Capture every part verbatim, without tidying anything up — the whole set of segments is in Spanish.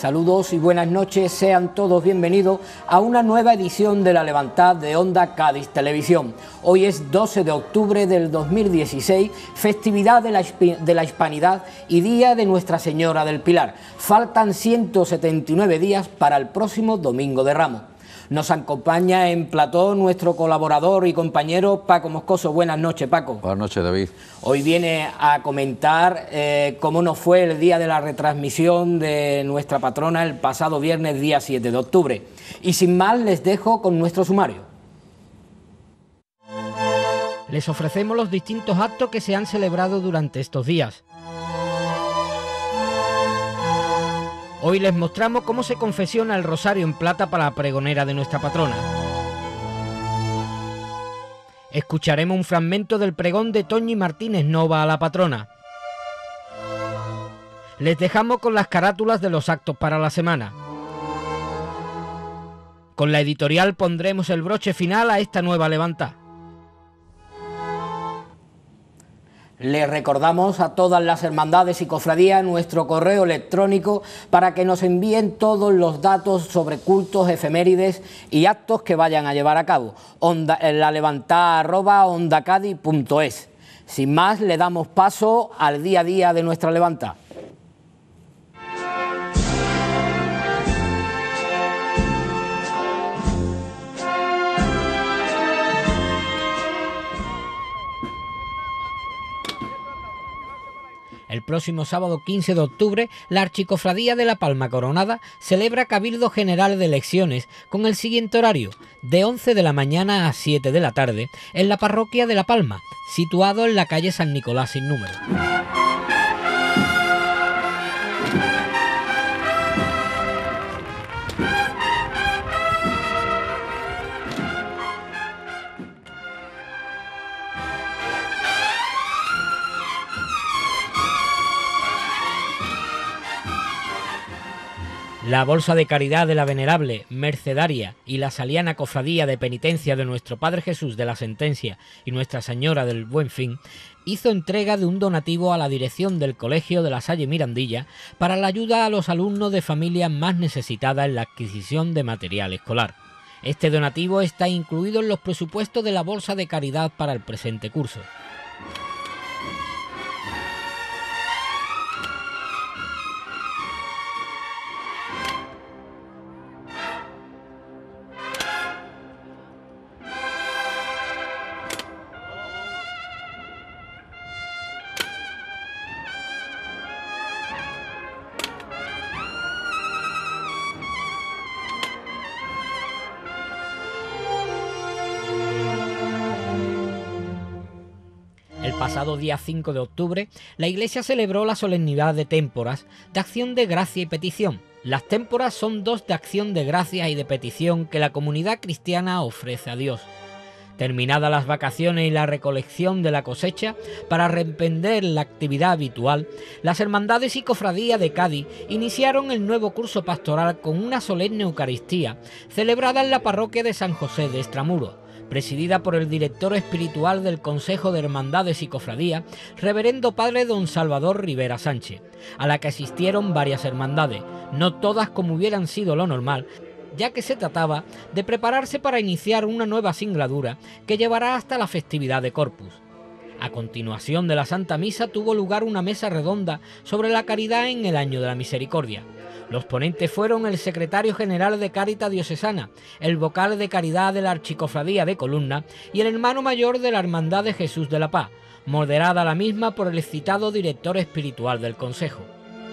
Saludos y buenas noches, sean todos bienvenidos a una nueva edición de La Levantad de Onda Cádiz Televisión. Hoy es doce de octubre del dos mil dieciséis, festividad de la, de la Hispanidad y Día de Nuestra Señora del Pilar. Faltan ciento setenta y nueve días para el próximo Domingo de Ramos. Nos acompaña en plató nuestro colaborador y compañero Paco Moscoso. Buenas noches, Paco. Buenas noches, David. Hoy viene a comentar eh, cómo nos fue el día de la retransmisión de nuestra patrona el pasado viernes, día siete de octubre. Y sin más, les dejo con nuestro sumario. Les ofrecemos los distintos actos que se han celebrado durante estos días. Hoy les mostramos cómo se confesiona el rosario en plata para la pregonera de nuestra patrona. Escucharemos un fragmento del pregón de Toñi Martínez Nova a la patrona. Les dejamos con las carátulas de los actos para la semana. Con la editorial pondremos el broche final a esta nueva levantada. Les recordamos a todas las hermandades y cofradías nuestro correo electrónico para que nos envíen todos los datos sobre cultos, efemérides y actos que vayan a llevar a cabo. Onda, la levantada arroba ondacadi punto es. Sin más, le damos paso al día a día de nuestra levantada. El próximo sábado quince de octubre, la Archicofradía de la Palma Coronada celebra Cabildo General de Elecciones con el siguiente horario, de once de la mañana a siete de la tarde, en la parroquia de La Palma, situado en la calle San Nicolás sin número. La Bolsa de Caridad de la Venerable, Mercedaria y la Saliana Cofradía de Penitencia de Nuestro Padre Jesús de la Sentencia y Nuestra Señora del Buen Fin hizo entrega de un donativo a la dirección del Colegio de la Salle Mirandilla para la ayuda a los alumnos de familias más necesitadas en la adquisición de material escolar. Este donativo está incluido en los presupuestos de la Bolsa de Caridad para el presente curso. El pasado día cinco de octubre, la Iglesia celebró la solemnidad de témporas de acción de gracia y petición. Las témporas son dos de acción de gracia y de petición que la comunidad cristiana ofrece a Dios. Terminadas las vacaciones y la recolección de la cosecha, para reemprender la actividad habitual, las hermandades y cofradías de Cádiz iniciaron el nuevo curso pastoral con una solemne Eucaristía, celebrada en la parroquia de San José de Extramuros, presidida por el director espiritual del Consejo de Hermandades y Cofradías, reverendo padre don Salvador Rivera Sánchez, a la que asistieron varias hermandades, no todas como hubieran sido lo normal, ya que se trataba de prepararse para iniciar una nueva singladura que llevará hasta la festividad de Corpus. A continuación de la Santa Misa tuvo lugar una mesa redonda sobre la caridad en el año de la misericordia. Los ponentes fueron el secretario general de Cáritas Diocesana, el vocal de Caridad de la Archicofradía de Columna y el hermano mayor de la Hermandad de Jesús de la Paz, moderada la misma por el citado director espiritual del Consejo.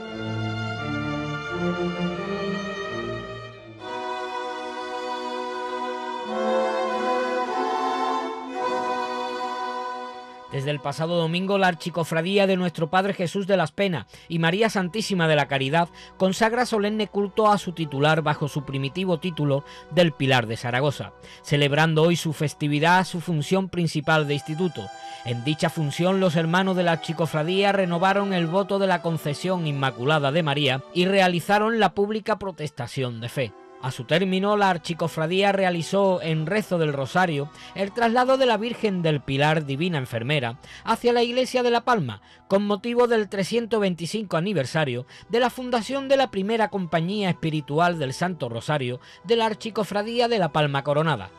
Desde el pasado domingo, la Archicofradía de Nuestro Padre Jesús de las Penas y María Santísima de la Caridad consagra solemne culto a su titular bajo su primitivo título del Pilar de Zaragoza, celebrando hoy su festividad, su función principal de instituto. En dicha función, los hermanos de la Archicofradía renovaron el voto de la concesión inmaculada de María y realizaron la pública protestación de fe. A su término, la archicofradía realizó en rezo del Rosario el traslado de la Virgen del Pilar Divina Enfermera hacia la iglesia de La Palma, con motivo del trescientos veinticinco aniversario de la fundación de la primera compañía espiritual del Santo Rosario de la archicofradía de La Palma Coronada.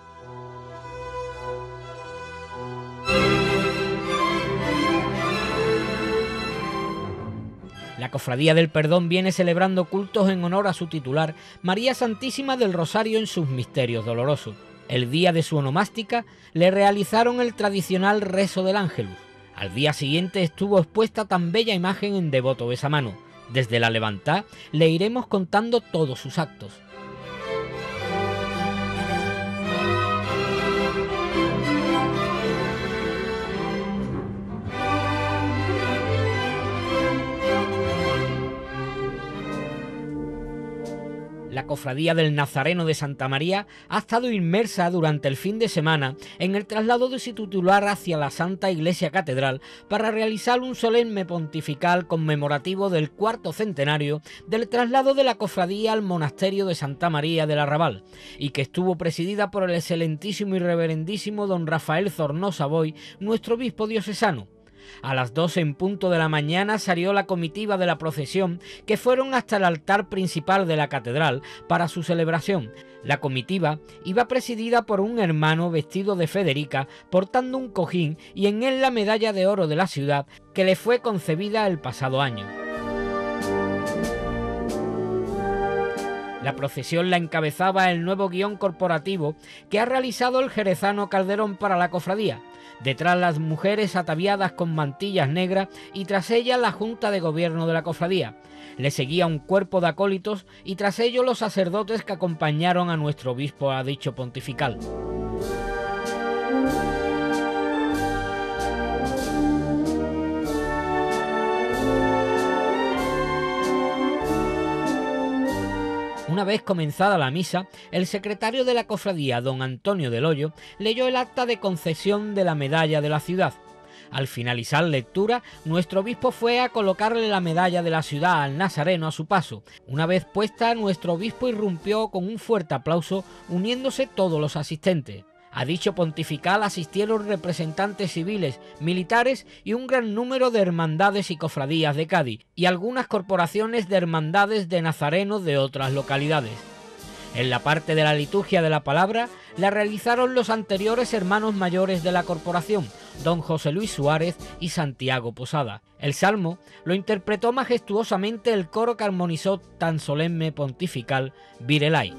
La Cofradía del Perdón viene celebrando cultos en honor a su titular, María Santísima del Rosario en sus misterios dolorosos. El día de su onomástica le realizaron el tradicional rezo del Ángelus. Al día siguiente estuvo expuesta tan bella imagen en devoto besamano. Desde la Levantá le iremos contando todos sus actos. La Cofradía del Nazareno de Santa María ha estado inmersa durante el fin de semana en el traslado de su titular hacia la Santa Iglesia Catedral para realizar un solemne pontifical conmemorativo del cuarto centenario del traslado de la cofradía al monasterio de Santa María del Arrabal, y que estuvo presidida por el excelentísimo y reverendísimo don Rafael Zornosa Boy, nuestro obispo diocesano. A las doce en punto de la mañana salió la comitiva de la procesión, que fueron hasta el altar principal de la catedral para su celebración. La comitiva iba presidida por un hermano vestido de Federica, portando un cojín y en él la medalla de oro de la ciudad que le fue concebida el pasado año. La procesión la encabezaba el nuevo guión corporativo que ha realizado el jerezano Calderón para la cofradía. Detrás las mujeres ataviadas con mantillas negras y tras ellas la Junta de Gobierno de la cofradía. Le seguía un cuerpo de acólitos y tras ello los sacerdotes que acompañaron a nuestro obispo a dicho pontifical. Una vez comenzada la misa, el secretario de la cofradía, don Antonio del Hoyo, leyó el acta de concesión de la medalla de la ciudad. Al finalizar lectura, nuestro obispo fue a colocarle la medalla de la ciudad al nazareno a su paso. Una vez puesta, nuestro obispo irrumpió con un fuerte aplauso, uniéndose todos los asistentes. A dicho pontifical asistieron representantes civiles, militares y un gran número de hermandades y cofradías de Cádiz, y algunas corporaciones de hermandades de nazarenos de otras localidades. En la parte de la liturgia de la palabra la realizaron los anteriores hermanos mayores de la corporación, don José Luis Suárez y Santiago Posada. El salmo lo interpretó majestuosamente el coro que armonizó tan solemne pontifical Virelay.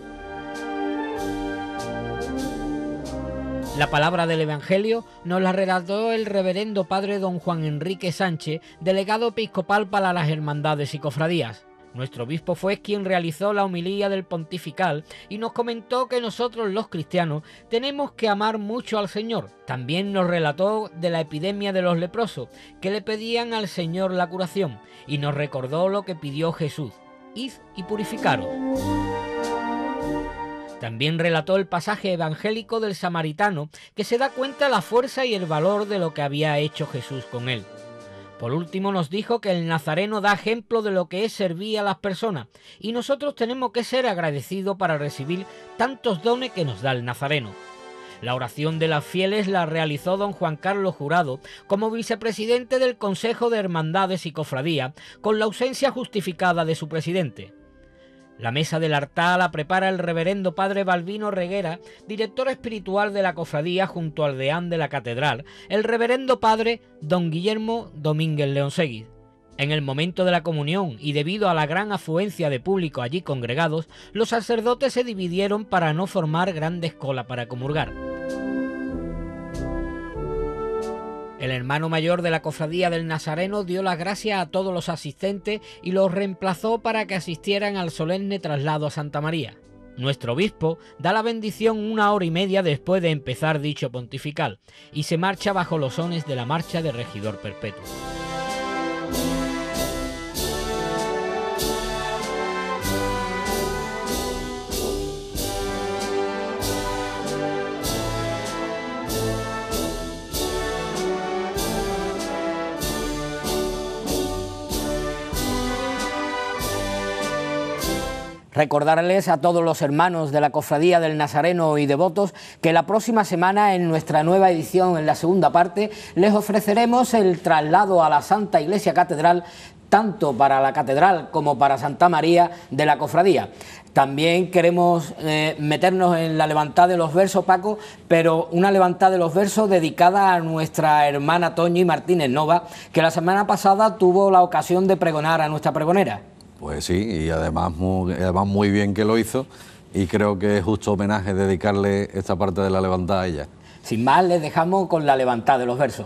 La palabra del Evangelio nos la redactó el reverendo padre don Juan Enrique Sánchez, delegado episcopal para las hermandades y cofradías. Nuestro obispo fue quien realizó la homilía del pontifical y nos comentó que nosotros los cristianos tenemos que amar mucho al Señor. También nos relató de la epidemia de los leprosos, que le pedían al Señor la curación, y nos recordó lo que pidió Jesús: id y purificaros. También relató el pasaje evangélico del samaritano, que se da cuenta de la fuerza y el valor de lo que había hecho Jesús con él. Por último nos dijo que el nazareno da ejemplo de lo que es servir a las personas, y nosotros tenemos que ser agradecidos para recibir tantos dones que nos da el nazareno. La oración de las fieles la realizó don Juan Carlos Jurado como vicepresidente del Consejo de Hermandades y Cofradías, con la ausencia justificada de su presidente. La mesa del altar la prepara el reverendo padre Balbino Reguera, director espiritual de la cofradía, junto al deán de la catedral, el reverendo padre don Guillermo Domínguez Leonsegui. En el momento de la comunión, y debido a la gran afluencia de público allí congregados, los sacerdotes se dividieron para no formar grandes colas para comulgar. El hermano mayor de la cofradía del Nazareno dio las gracias a todos los asistentes y los reemplazó para que asistieran al solemne traslado a Santa María. Nuestro obispo da la bendición una hora y media después de empezar dicho pontifical y se marcha bajo los sones de la marcha de Regidor Perpetuo. Recordarles a todos los hermanos de la Cofradía del Nazareno y devotos que la próxima semana, en nuestra nueva edición, en la segunda parte, les ofreceremos el traslado a la Santa Iglesia Catedral, tanto para la Catedral como para Santa María de la Cofradía. También queremos eh, meternos en la levantada de los versos, Paco, pero una levantada de los versos dedicada a nuestra hermana Toñi Martínez Nova, que la semana pasada tuvo la ocasión de pregonar a nuestra pregonera. Pues sí, y además muy, además muy bien que lo hizo, y creo que es justo homenaje dedicarle esta parte de la levantada a ella. Sin más, les dejamos con la levantada de los versos.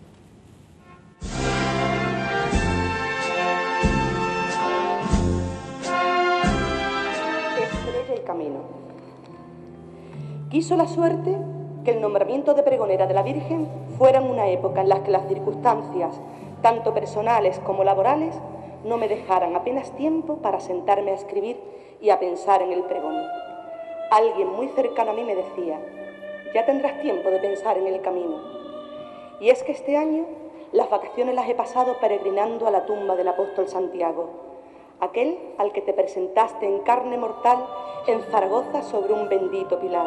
Estrella y camino. Quiso la suerte que el nombramiento de pregonera de la Virgen fuera en una época en la que las circunstancias, tanto personales como laborales, no me dejaran apenas tiempo para sentarme a escribir y a pensar en el pregón. Alguien muy cercano a mí me decía: ya tendrás tiempo de pensar en el camino. Y es que este año las vacaciones las he pasado peregrinando a la tumba del apóstol Santiago, aquel al que te presentaste en carne mortal en Zaragoza sobre un bendito pilar.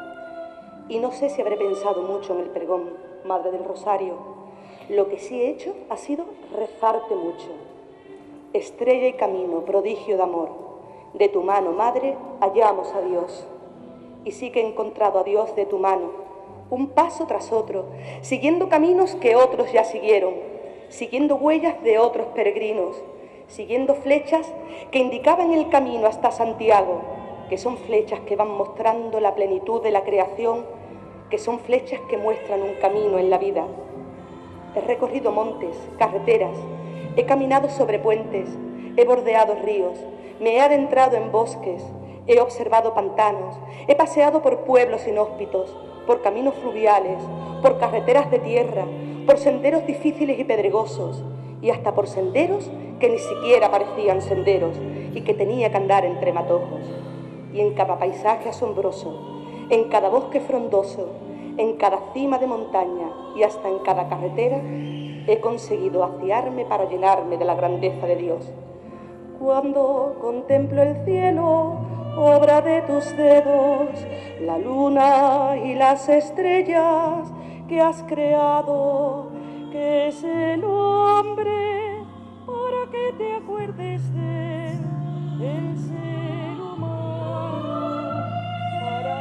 Y no sé si habré pensado mucho en el pregón, Madre del Rosario. Lo que sí he hecho ha sido rezarte mucho. Estrella y camino, prodigio de amor, de tu mano, Madre, hallamos a Dios. Y sí que he encontrado a Dios de tu mano, un paso tras otro, siguiendo caminos que otros ya siguieron, siguiendo huellas de otros peregrinos, siguiendo flechas que indicaban el camino hasta Santiago, que son flechas que van mostrando la plenitud de la creación, que son flechas que muestran un camino en la vida. He recorrido montes, carreteras, he caminado sobre puentes, he bordeado ríos, me he adentrado en bosques, he observado pantanos, he paseado por pueblos inhóspitos, por caminos fluviales, por carreteras de tierra, por senderos difíciles y pedregosos, y hasta por senderos que ni siquiera parecían senderos y que tenía que andar entre matojos. Y en cada paisaje asombroso, en cada bosque frondoso, en cada cima de montaña y hasta en cada carretera, he conseguido vaciarme para llenarme de la grandeza de Dios. Cuando contemplo el cielo, obra de tus dedos, la luna y las estrellas que has creado, que es el hombre para que te acuerdes de él, el ser humano para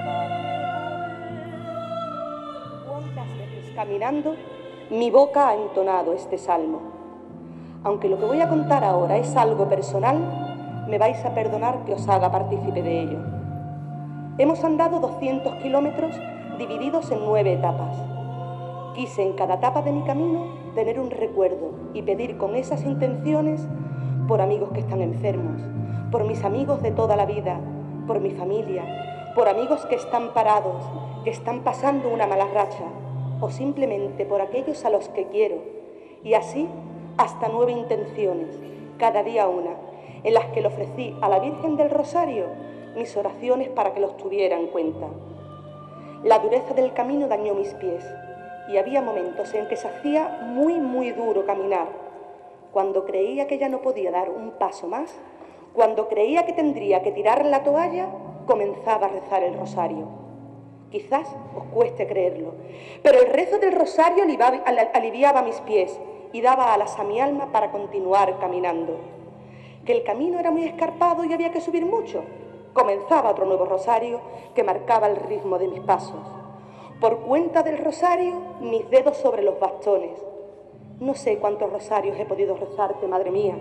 darle poder. ¿Cuántas veces caminando mi boca ha entonado este salmo? Aunque lo que voy a contar ahora es algo personal, me vais a perdonar que os haga partícipe de ello. Hemos andado doscientos kilómetros divididos en nueve etapas. Quise en cada etapa de mi camino tener un recuerdo y pedir con esas intenciones por amigos que están enfermos, por mis amigos de toda la vida, por mi familia, por amigos que están parados, que están pasando una mala racha, o simplemente por aquellos a los que quiero, y así hasta nueve intenciones, cada día una, en las que le ofrecí a la Virgen del Rosario mis oraciones para que los tuviera en cuenta. La dureza del camino dañó mis pies, y había momentos en que se hacía muy, muy duro caminar. Cuando creía que ya no podía dar un paso más, cuando creía que tendría que tirar la toalla, comenzaba a rezar el rosario. Quizás os cueste creerlo, pero el rezo del rosario aliviaba mis pies y daba alas a mi alma para continuar caminando. Que el camino era muy escarpado y había que subir mucho, comenzaba otro nuevo rosario que marcaba el ritmo de mis pasos. Por cuenta del rosario, mis dedos sobre los bastones. No sé cuántos rosarios he podido rezarte, madre mía.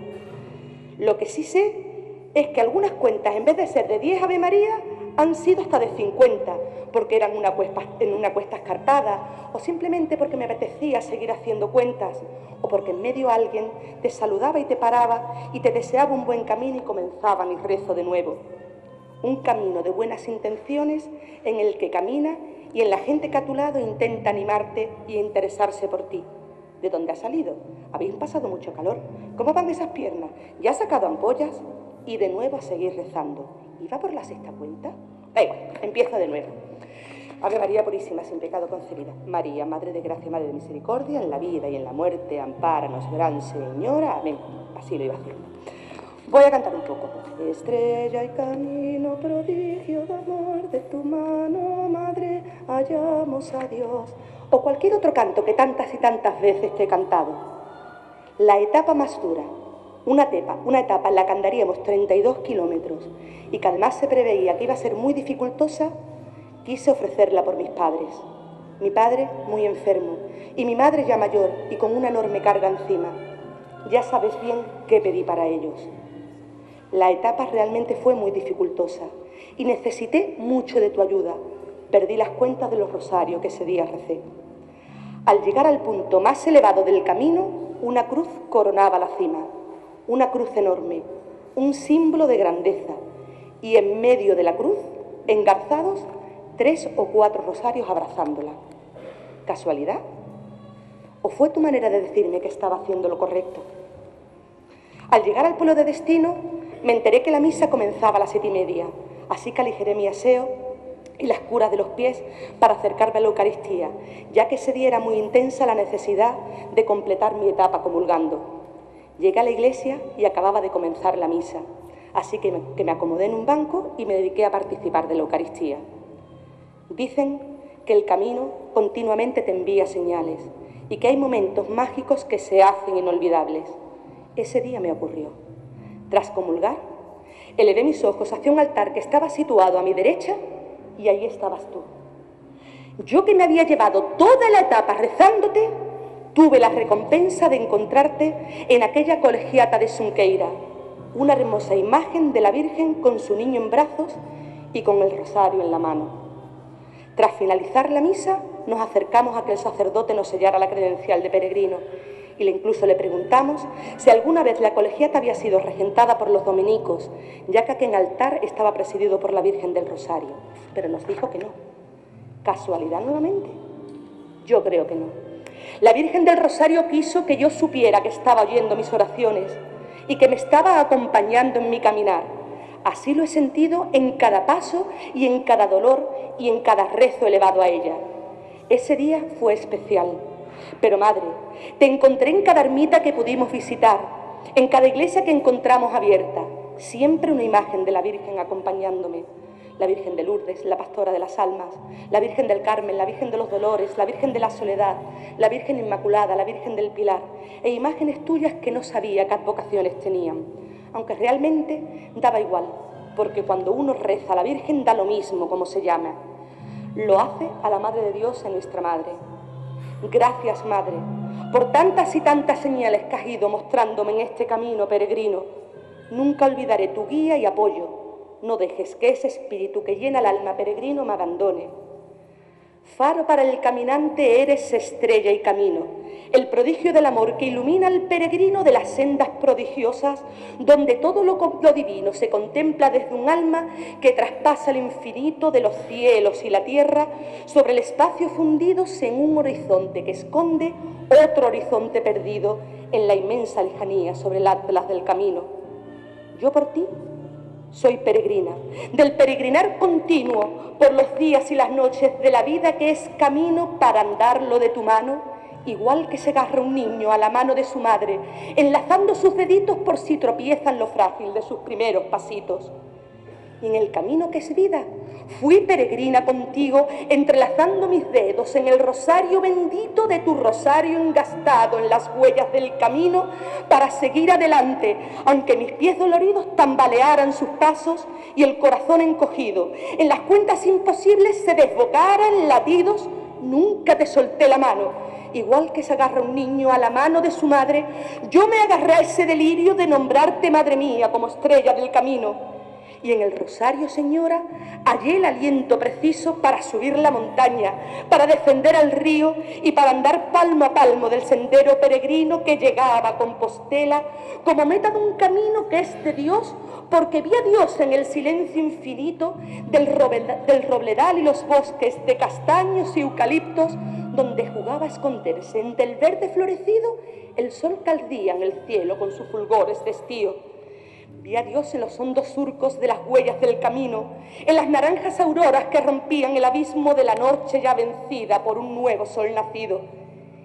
Lo que sí sé es que algunas cuentas, en vez de ser de diez Ave María, han sido hasta de cincuenta, porque eran una cuesta, en una cuesta escarpada, o simplemente porque me apetecía seguir haciendo cuentas, o porque en medio alguien te saludaba y te paraba y te deseaba un buen camino y comenzaba mi rezo de nuevo. Un camino de buenas intenciones en el que camina y en la gente que a tu lado intenta animarte y interesarse por ti. ¿De dónde has salido? Habéis pasado mucho calor. ¿Cómo van esas piernas? ¿Ya has sacado ampollas? Y de nuevo a seguir rezando. ¿Iba por la sexta cuenta? Da igual, empiezo de nuevo. Ave María Purísima, sin pecado concebida. María, Madre de Gracia, Madre de Misericordia, en la vida y en la muerte, ampáranos, Gran Señora. Amén. Así lo iba haciendo. Voy a cantar un poco. Estrella y camino, prodigio de amor, de tu mano, madre, hallamos a Dios. O cualquier otro canto que tantas y tantas veces te he cantado. La etapa más dura, una etapa, una etapa en la que andaríamos treinta y dos kilómetros y que además se preveía que iba a ser muy dificultosa, quise ofrecerla por mis padres. Mi padre muy enfermo y mi madre ya mayor y con una enorme carga encima. Ya sabes bien qué pedí para ellos. La etapa realmente fue muy dificultosa y necesité mucho de tu ayuda. Perdí las cuentas de los rosarios que ese día recé. Al llegar al punto más elevado del camino, una cruz coronaba la cima, una cruz enorme, un símbolo de grandeza, y en medio de la cruz, engarzados, tres o cuatro rosarios abrazándola. ¿Casualidad? ¿O fue tu manera de decirme que estaba haciendo lo correcto? Al llegar al pueblo de destino, me enteré que la misa comenzaba a las siete y media, así que aligeré mi aseo y las curas de los pies para acercarme a la Eucaristía, ya que ese día era muy intensa la necesidad de completar mi etapa comulgando. Llegué a la iglesia y acababa de comenzar la misa, así que me, que me acomodé en un banco y me dediqué a participar de la Eucaristía. Dicen que el camino continuamente te envía señales y que hay momentos mágicos que se hacen inolvidables. Ese día me ocurrió. Tras comulgar, elevé mis ojos hacia un altar que estaba situado a mi derecha y ahí estabas tú. Yo que me había llevado toda la etapa rezándote, tuve la recompensa de encontrarte en aquella colegiata de Xunqueira, una hermosa imagen de la Virgen con su niño en brazos y con el rosario en la mano. Tras finalizar la misa, nos acercamos a que el sacerdote nos sellara la credencial de peregrino y le incluso le preguntamos si alguna vez la colegiata había sido regentada por los dominicos, ya que aquel altar estaba presidido por la Virgen del Rosario, pero nos dijo que no. ¿Casualidad nuevamente? Yo creo que no. La Virgen del Rosario quiso que yo supiera que estaba oyendo mis oraciones y que me estaba acompañando en mi caminar. Así lo he sentido en cada paso y en cada dolor y en cada rezo elevado a ella. Ese día fue especial. Pero, madre, te encontré en cada ermita que pudimos visitar, en cada iglesia que encontramos abierta, siempre una imagen de la Virgen acompañándome. La Virgen de Lourdes, la Pastora de las Almas, la Virgen del Carmen, la Virgen de los Dolores, la Virgen de la Soledad, la Virgen Inmaculada, la Virgen del Pilar, e imágenes tuyas que no sabía qué advocaciones tenían, aunque realmente daba igual, porque cuando uno reza a la Virgen da lo mismo como se llama. Lo hace a la Madre de Dios, a nuestra Madre. Gracias, Madre, por tantas y tantas señales que has ido mostrándome en este camino peregrino. Nunca olvidaré tu guía y apoyo. No dejes que ese espíritu que llena el alma peregrino me abandone. Faro para el caminante eres estrella y camino, el prodigio del amor que ilumina al peregrino de las sendas prodigiosas, donde todo lo, lo divino se contempla desde un alma que traspasa el infinito de los cielos y la tierra, sobre el espacio fundidos en un horizonte que esconde otro horizonte perdido en la inmensa lejanía sobre el atlas del camino. Yo por ti soy peregrina, del peregrinar continuo por los días y las noches de la vida que es camino para andarlo de tu mano, igual que se agarra un niño a la mano de su madre, enlazando sus deditos por si tropiezan lo frágil de sus primeros pasitos. Y en el camino que es vida, fui peregrina contigo, entrelazando mis dedos en el rosario bendito de tu rosario engastado en las huellas del camino para seguir adelante, aunque mis pies doloridos tambalearan sus pasos y el corazón encogido, en las cuentas imposibles se desbocaran latidos, nunca te solté la mano. Igual que se agarra un niño a la mano de su madre, yo me agarré a ese delirio de nombrarte madre mía como estrella del camino. Y en el rosario, señora, hallé el aliento preciso para subir la montaña, para defender al río y para andar palmo a palmo del sendero peregrino que llegaba a Compostela como meta de un camino que es de Dios, porque vi a Dios en el silencio infinito del, robledal, del robledal y los bosques de castaños y eucaliptos, donde jugaba a esconderse entre el verde florecido el sol que ardía en el cielo con sus fulgores de estío. Vi a Dios en los hondos surcos de las huellas del camino, en las naranjas auroras que rompían el abismo de la noche ya vencida por un nuevo sol nacido.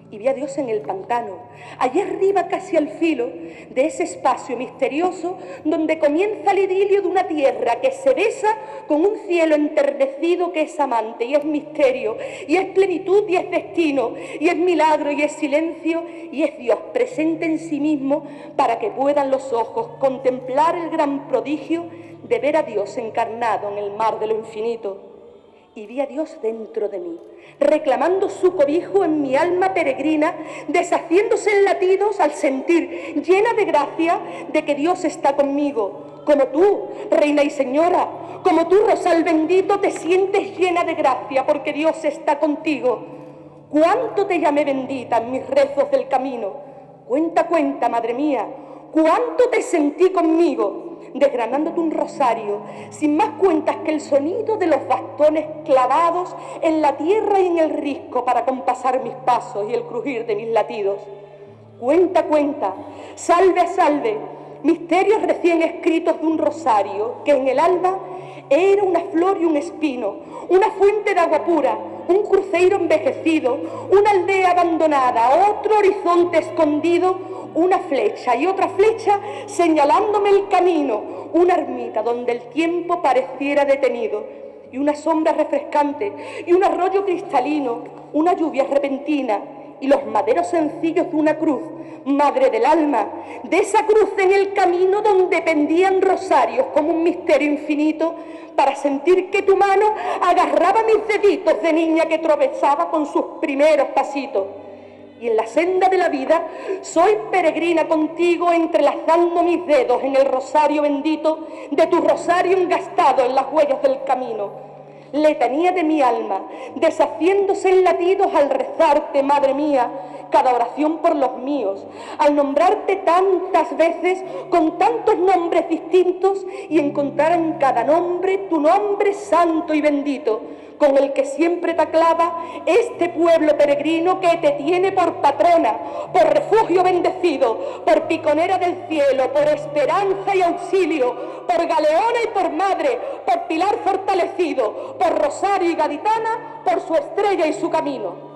y vi a Dios en el pantano, allí arriba casi al filo de ese espacio misterioso donde comienza el idilio de una tierra que se besa con un cielo enternecido que es amante y es misterio, y es plenitud y es destino, y es milagro y es silencio, y es Dios presente en sí mismo para que puedan los ojos contemplar el gran prodigio de ver a Dios encarnado en el mar de lo infinito. Y vi a Dios dentro de mí, reclamando su cobijo en mi alma peregrina, deshaciéndose en latidos al sentir, llena de gracia, de que Dios está conmigo. Como tú, reina y señora, como tú, rosal bendito, te sientes llena de gracia porque Dios está contigo. Cuánto te llamé bendita en mis rezos del camino. Cuenta, cuenta, madre mía, cuánto te sentí conmigo, desgranándote un rosario, sin más cuentas que el sonido de los bastones clavados en la tierra y en el risco para compasar mis pasos y el crujir de mis latidos. Cuenta, cuenta, salve, salve, misterios recién escritos de un rosario que en el alba era una flor y un espino, una fuente de agua pura, un cruceiro envejecido, una aldea abandonada, otro horizonte escondido, una flecha y otra flecha señalándome el camino, una ermita donde el tiempo pareciera detenido, y una sombra refrescante, y un arroyo cristalino, una lluvia repentina, y los maderos sencillos de una cruz, madre del alma, de esa cruz en el camino donde pendían rosarios como un misterio infinito, para sentir que tu mano agarraba mis deditos de niña que tropezaba con sus primeros pasitos. Y en la senda de la vida soy peregrina contigo, entrelazando mis dedos en el rosario bendito de tu rosario engastado en las huellas del camino. Letanía de mi alma, deshaciéndose en latidos al rezarte, madre mía, cada oración por los míos, al nombrarte tantas veces con tantos nombres distintos y encontrar en cada nombre tu nombre santo y bendito, con el que siempre te aclama este pueblo peregrino que te tiene por patrona, por refugio bendecido, por piconera del cielo, por esperanza y auxilio, por galeona y por madre, por pilar fortalecido, por rosario y gaditana, por su estrella y su camino.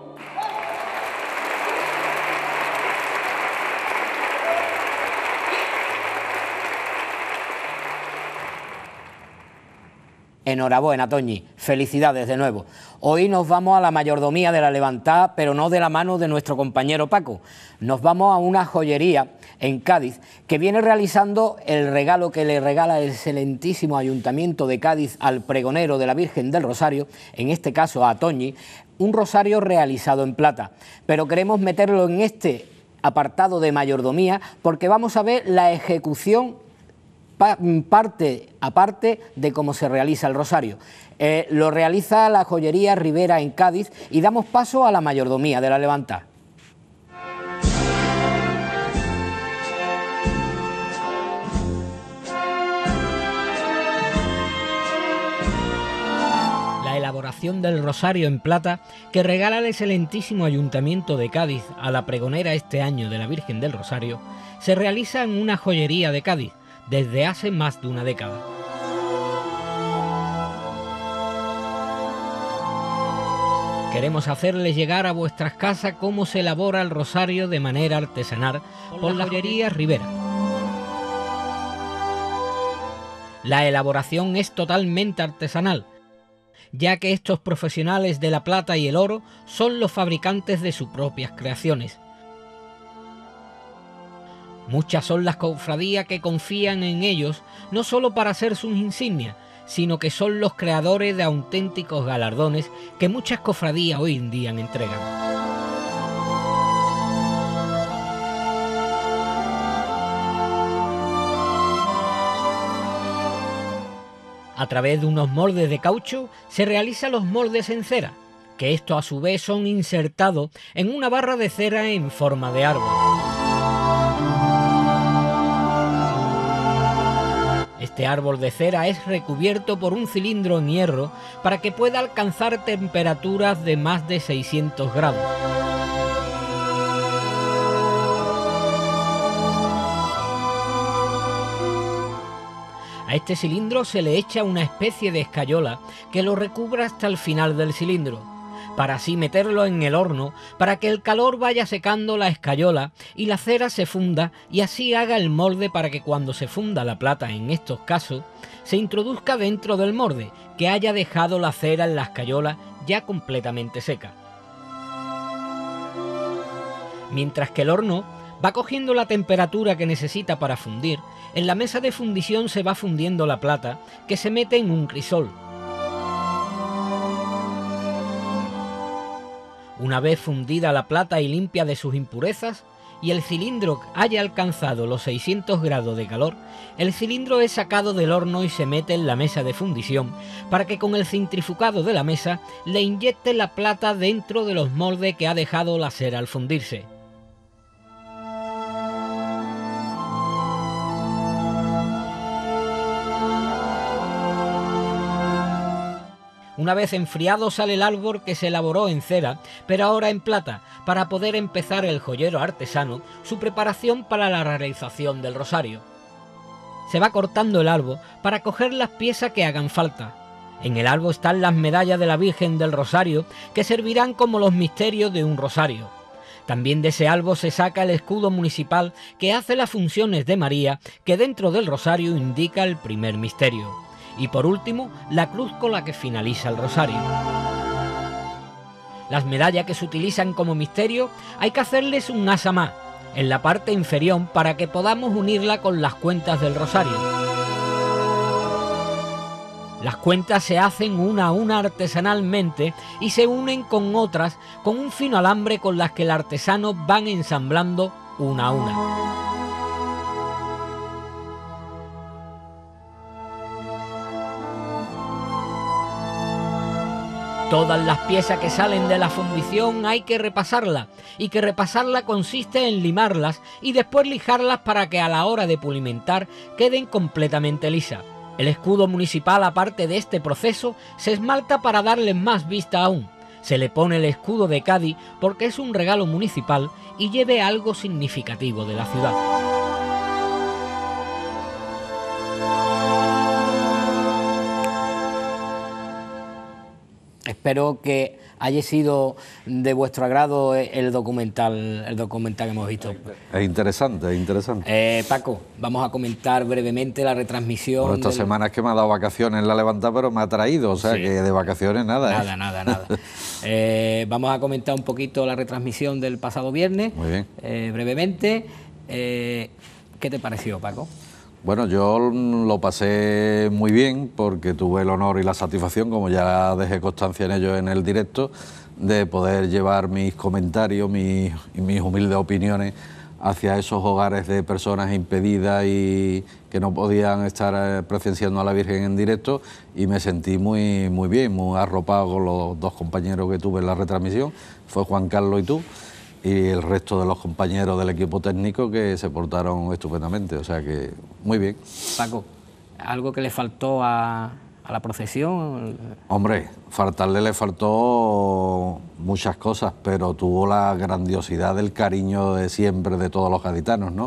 Enhorabuena, Toñi. Felicidades de nuevo. Hoy nos vamos a la mayordomía de la Levantada, pero no de la mano de nuestro compañero Paco. Nos vamos a una joyería en Cádiz que viene realizando el regalo que le regala el excelentísimo Ayuntamiento de Cádiz al pregonero de la Virgen del Rosario, en este caso a Toñi, un rosario realizado en plata. Pero queremos meterlo en este apartado de mayordomía porque vamos a ver la ejecución parte a parte de cómo se realiza el rosario. Eh, lo realiza la joyería Rivera en Cádiz y damos paso a la mayordomía de la Levantada. La elaboración del rosario en plata que regala el excelentísimo Ayuntamiento de Cádiz a la pregonera este año de la Virgen del Rosario se realiza en una joyería de Cádiz desde hace más de una década. Queremos hacerles llegar a vuestras casas cómo se elabora el rosario de manera artesanal por la joyería Rivera. La elaboración es totalmente artesanal, ya que estos profesionales de la plata y el oro son los fabricantes de sus propias creaciones. Muchas son las cofradías que confían en ellos, no solo para hacer sus insignias, sino que son los creadores de auténticos galardones que muchas cofradías hoy en día entregan. A través de unos moldes de caucho se realizan los moldes en cera, que estos a su vez son insertados en una barra de cera en forma de árbol. Este árbol de cera es recubierto por un cilindro en hierro para que pueda alcanzar temperaturas de más de seiscientos grados. A este cilindro se le echa una especie de escayola que lo recubre hasta el final del cilindro. para así meterlo en el horno, para que el calor vaya secando la escayola y la cera se funda y así haga el molde para que cuando se funda la plata en estos casos, se introduzca dentro del molde, que haya dejado la cera en la escayola ya completamente seca. Mientras que el horno va cogiendo la temperatura que necesita para fundir, en la mesa de fundición se va fundiendo la plata, que se mete en un crisol. Una vez fundida la plata y limpia de sus impurezas, y el cilindro haya alcanzado los seiscientos grados de calor, el cilindro es sacado del horno y se mete en la mesa de fundición para que con el centrifugado de la mesa le inyecte la plata dentro de los moldes que ha dejado la cera al fundirse. Una vez enfriado sale el árbol que se elaboró en cera, pero ahora en plata, para poder empezar el joyero artesano su preparación para la realización del rosario. Se va cortando el árbol para coger las piezas que hagan falta. En el árbol están las medallas de la Virgen del Rosario, que servirán como los misterios de un rosario. También de ese árbol se saca el escudo municipal que hace las funciones de María, que dentro del rosario indica el primer misterio. Y por último, la cruz con la que finaliza el rosario. Las medallas que se utilizan como misterio hay que hacerles un asa más en la parte inferior para que podamos unirla con las cuentas del rosario. Las cuentas se hacen una a una artesanalmente y se unen con otras con un fino alambre con las que el artesano van ensamblando una a una. Todas las piezas que salen de la fundición hay que repasarlas, y que repasarla consiste en limarlas y después lijarlas para que a la hora de pulimentar queden completamente lisas. El escudo municipal, aparte de este proceso, se esmalta para darle más vista aún. Se le pone el escudo de Cádiz porque es un regalo municipal y lleve algo significativo de la ciudad. Espero que haya sido de vuestro agrado el documental, el documental que hemos visto. Es interesante, es interesante. Eh, Paco, vamos a comentar brevemente la retransmisión. Bueno, estas del... semanas que me ha dado vacaciones en la levantada, pero me ha traído, o sea, sí, que de vacaciones nada. Nada, ¿eh? nada, nada. eh, vamos a comentar un poquito la retransmisión del pasado viernes. Muy bien. Eh, brevemente. Eh, ¿Qué te pareció, Paco? Bueno, yo lo pasé muy bien porque tuve el honor y la satisfacción, como ya dejé constancia en ello en el directo, de poder llevar mis comentarios mis, y mis humildes opiniones hacia esos hogares de personas impedidas y que no podían estar presenciando a la Virgen en directo, y me sentí muy, muy bien, muy arropado con los dos compañeros que tuve en la retransmisión, fue Juan Carlos y tú, y el resto de los compañeros del equipo técnico que se portaron estupendamente, o sea que muy bien. Paco, ¿algo que le faltó a, a la procesión? Hombre, faltarle le faltó muchas cosas, pero tuvo la grandiosidad del cariño de siempre de todos los gaditanos, ¿no?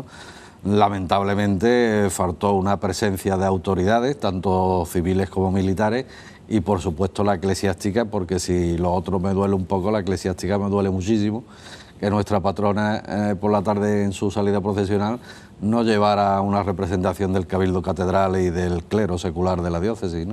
Lamentablemente faltó una presencia de autoridades, tanto civiles como militares, y por supuesto la eclesiástica, porque si lo otro me duele un poco, la eclesiástica me duele muchísimo, que nuestra patrona eh, por la tarde en su salida procesional no llevara una representación del Cabildo Catedral y del clero secular de la diócesis, ¿no?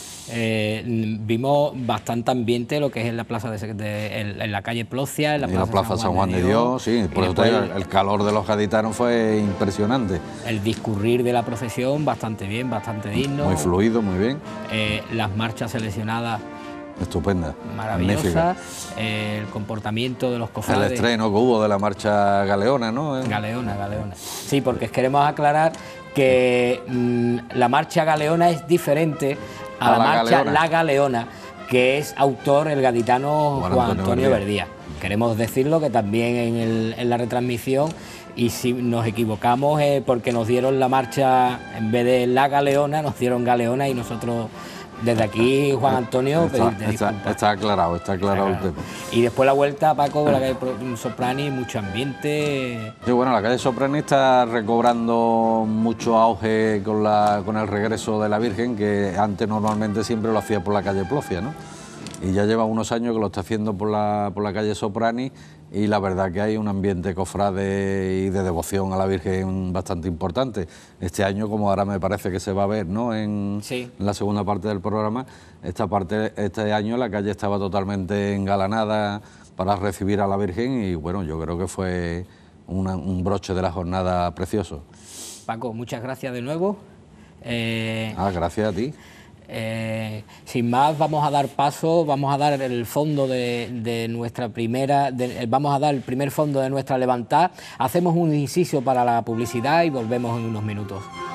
Eh, vimos bastante ambiente lo que es en la plaza de, de en, en la calle Plocia, en la y plaza, la plaza San Juan, San Juan de Dios, de Dios sí, por eso el, el calor de los gaditanos fue impresionante. El discurrir de la procesión bastante bien, bastante digno. Muy fluido, muy bien. Eh, las marchas seleccionadas estupenda, maravillosa, eh, el comportamiento de los cofrades. El estreno que hubo de la marcha galeona, ¿no? Galeona, galeona. Sí, porque queremos aclarar que mmm, la marcha galeona es diferente a, a la, la marcha galeona. La Galeona, que es autor el gaditano Juan, Juan Antonio, Antonio Verdía. Queremos decirlo que también en, el, en la retransmisión, y si nos equivocamos eh, porque nos dieron la marcha, en vez de la Galeona, nos dieron Galeona, y nosotros... Desde aquí, Juan Antonio, está, está, está aclarado, está aclarado el tema. Y después la vuelta, Paco, de la calle Soprani, mucho ambiente. Sí, bueno, la calle Soprani está recobrando mucho auge con, la, con el regreso de la Virgen, que antes normalmente siempre lo hacía por la calle Plocia, ¿no? y ya lleva unos años que lo está haciendo por la, por la calle Soprani, y la verdad que hay un ambiente cofrade y de devoción a la Virgen bastante importante. Este año, como ahora me parece que se va a ver, ¿no?, en, sí. en la segunda parte del programa, esta parte, este año la calle estaba totalmente engalanada para recibir a la Virgen, y bueno, yo creo que fue una, un broche de la jornada precioso. Paco, muchas gracias de nuevo. Eh... Ah, gracias a ti. Eh, sin más, vamos a dar paso, vamos a dar el fondo de, de nuestra primera, de, vamos a dar el primer fondo de nuestra levantada. Hacemos un inciso para la publicidad y volvemos en unos minutos.